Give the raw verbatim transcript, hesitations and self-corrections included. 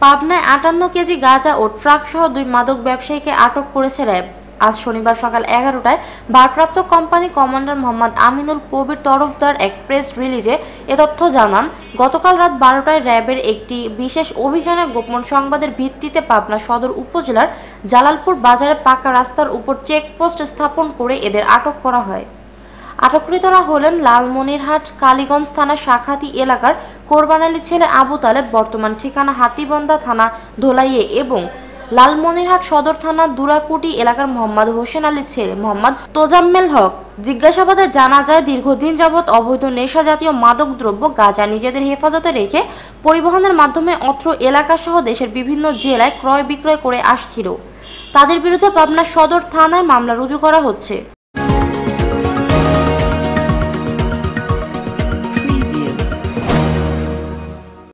পাবনায় আটান্ন কেজি গাঁজা ও ট্রাকসহ দুই মাদক ব্যবসায়ীকে আটক করেছে র্যাব। আজ শনিবার সকাল এগারোটায় ভারপ্রাপ্ত কোম্পানি কমান্ডার মোহাম্মদ আমিনুল কবির তরফদার এক প্রেস রিলিজে এ তথ্য জানান। গতকাল রাত বারোটায় র্যাবের একটি বিশেষ অভিযানে গোপন সংবাদের ভিত্তিতে পাবনা সদর উপজেলার জালালপুর বাজারে পাকা রাস্তার উপর চেকপোস্ট স্থাপন করে এদের আটক করা হয়। আটককৃতরা হলেন লালমনিরহাট কালীগঞ্জ থানা শাখাতি এলাকার কোরবান আলী ছেলে আবু তালেব, বর্তমান ঠিকানা হাতীবন্ধা থানা ধোলাইয়ে, এবং লালমনিরহাট সদর থানা দুরাকুটি এলাকার মোহাম্মদ হোসেন আলী ছেলে মোহাম্মদ তোজাম্মেল হক। জিজ্ঞাসাবাদে জানা যায়, দীর্ঘদিন যাবৎ অবৈধ নেশা জাতীয় মাদক দ্রব্য গাঁজা নিজেদের হেফাজতে রেখে পরিবহনের মাধ্যমে অত্র এলাকা সহ দেশের বিভিন্ন জেলায় ক্রয় বিক্রয় করে আসছিল। তাদের বিরুদ্ধে পাবনা সদর থানায় মামলা রুজু করা হচ্ছে।